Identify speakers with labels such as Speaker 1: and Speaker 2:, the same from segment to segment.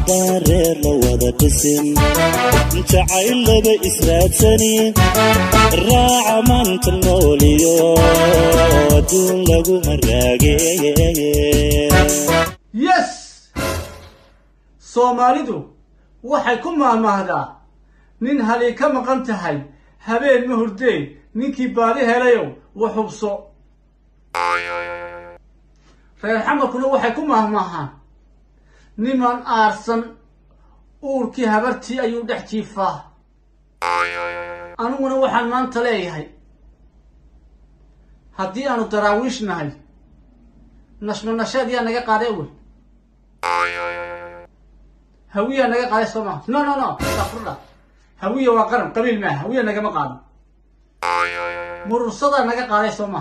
Speaker 1: دارير لوضع تسن جعيل لبا إسراتسنين راعة من تنوليو دون لغو مراقين
Speaker 2: يس سوماليدو waxay ku maamahdaa nin halii ka maqan tahay habeen ma hurdeen ninkii baadi helayo wuxubso reer xamarkuna waxay ku maahmaahaan niman aarsan uurkii habartii ayuu dhex jiifaa aniguna waxaan maanta leeyahay haddii aanu daraawiish nahay nashmanasheed yaa naga qaaday awel هوية نجا قاعد سما no استغفر الله هوية وقرن قبيل ما هوية نجا ما قاعد مرصدة نجا قاعد سما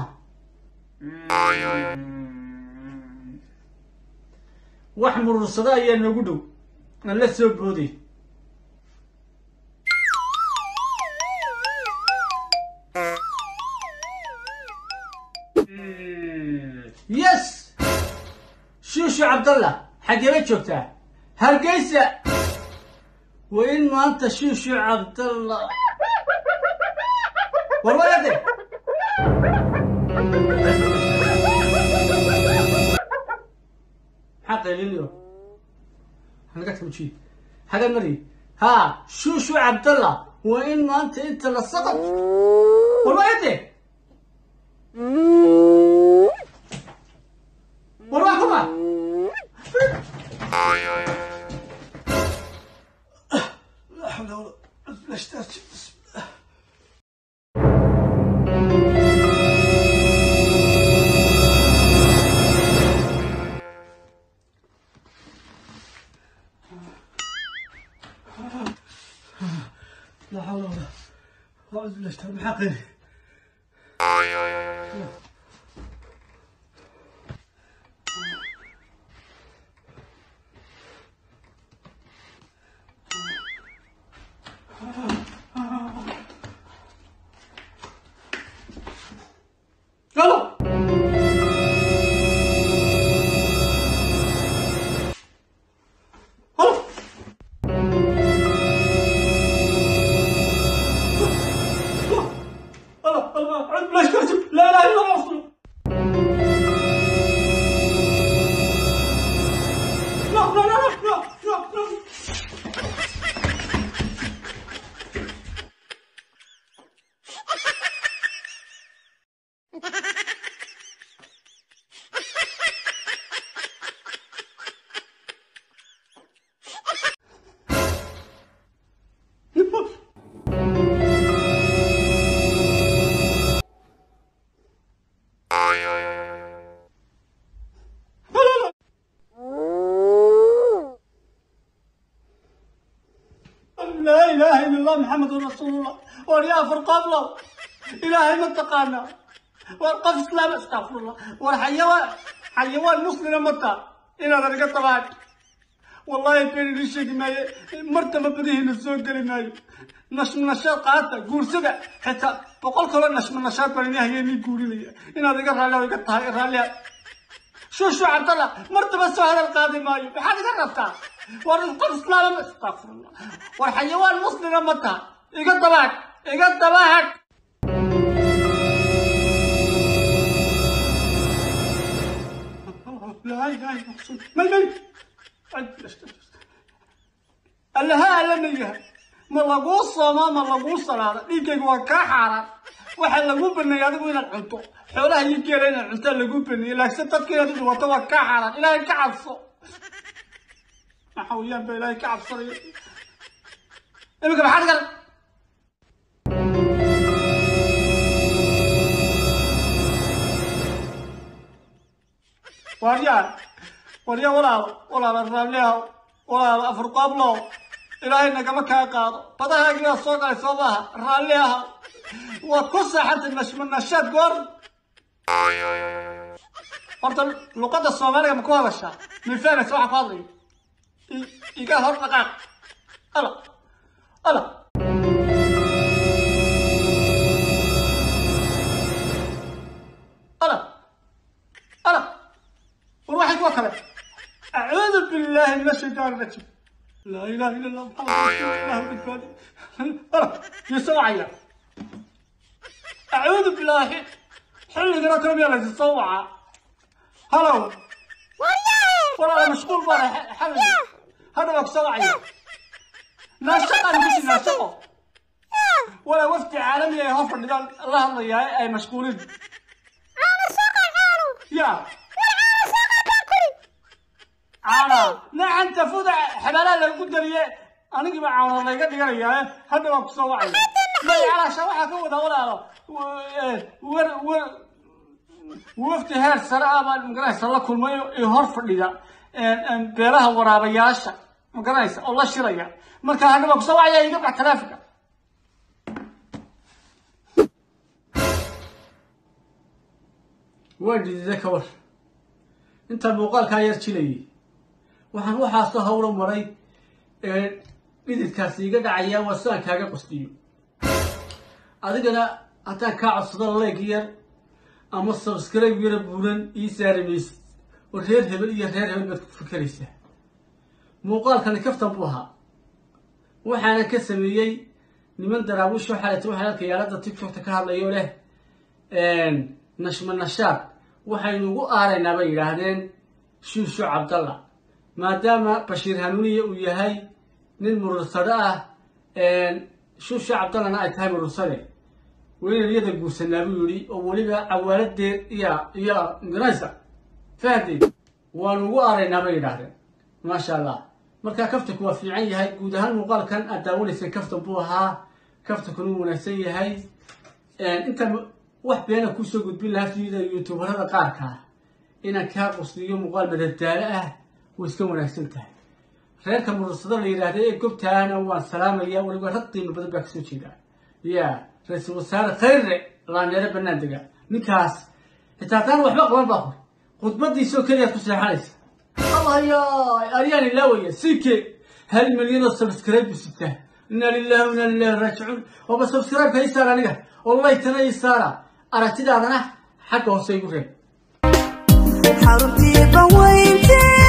Speaker 2: واحد مرصدة هي نقولوا أنا لسه بودي يس شو عبد الله حكيت شفتها هرقيسة وإن ما أنت شو عبد الله والولد حق ليليو أنا قلت شيء حاجة مري ها شو عبد الله وإن ما أنت للسقط والولد والله لا حول ولا قوة ليش ترجع لا حول ولا قوة أعوذ بالله من حقي يلا لا اله الا الله لا اله الا الله محمد رسول الله وريا فرقان الله الهي ما تقانا ورقف اسلام استغفر الله حيوان مسلم متى الى ذلك طبعا والله بين الشيء ما مرتبه بديه السوق ما نشاط قاعدة قول سبع حتى بقول كل نشاط بينها هي اللي يقول لي إن هذا قرر له يقطع رالي شو عبد الله مرتبة سهل القاضي مايو بحاجة قربتها والرزق الإسلام استغفر الله والحيوان مسلم متى يقطعك لا اله الا الله الله علميها ما لقوا الصلاة ما لقوا الصلاة ديكي وكحرة واحد لقوا بني هذا وين العنتو حولها يجي لنا العنتو لقوا بني لا ستة كذا وتوكا حرة إلى كعبصو ما حويان بلا كعبصو إمك بحد قال وريا ولا الرملها ولا أفرقاب له إلهي إنك ما كان قاض بدها يجي السوق على صوبها راليها وكسر حتى من الشات قرن قلت لقد الصومالية مكوها بشا من فين سواء فاضي يقال هرب دقائق ألا والواحد وكله أعوذ بالله من الشيطان الرجيم لا إله إلا الله محمد رسول الله يسوعي أعوذ بالله حل قرأت ربي الله يسوع هلو والله مشغول بره حل هذا وقت سوعي ناشطة أنا مش ناشطة ولا وفد عالمي يهفر الله يا أي مشغولين
Speaker 3: أنا ساقع عالو
Speaker 2: يا أنا نعم تفوت حبالة للقدرية أنا جمع عون الله يقدر يا هذا وقت سوعي ما على شواحة كودا ولا وفد هاد سرعة ما مقرأس الله كل ما يهرف لذا بيرها ورابياشة مقرأس الله شرية مركا هذا وقت سوعي يقطع ترافق وادي ذكر أنت المقال كاير تشيلي waxaa soo hawlo maray mididkaasi iga dhacaya wasaan kaaga qosdiyo adigana hataan kaa codsado like yar ama subscribe yar buuran ii saarimaysid oo reer hebel iyo reer hebel baad ku fikraysaa muuqaalkani kaftan buu ahaa waxaana ka sameeyey niman daraawiish oo xalayta waxay halka yaalada tiktok ka hadlayo leh nashma nashaad waxaynu ugu aaraynaa bay yidhaahdeen shuushu cabdalla maadaama bashiir hanuuniye uu yahay nin murursado ah shuushu cabdallana ay tahay murursade weynaliyada guursanaa buu yidhi oo weliba cawaaladeed iyo inganaysa fahdeed waanu ugu aaraynaa bay yidhaahdeen maasha allah markaa kaftanku waa fiican yahay guud ahaan muuqaalkan aad daawanaysay kaftan buu ahaa kaftankuna uu wanaagsan yahay intaan wax beena kusoo gudbin lahaa fiida youtuberada qaarka ah inaan kaa qosliyo muuqaal madadaalo ah way iska wanaagsan tahay reerka murursada la yidhaahda ee gobtaana waan salaamaya weliba rag qiimo badan baa kasoo jeeda ya ra-iisul wasaare khayre laaneere bannaan dega ninkaas xitaa haddaan waxba qaban baa hor khudbadiisoo keliyaad ku seexanaysa ayaan ilaawaya ck 1 milyan oo subscribe buu sitaa inna lillahi wa inna ilayhi raajicuun ooba subscribe ka isaar aniga oo laytana isaara aragtidaadana xagga hoose igu reeb
Speaker 4: حرمتي بوينتي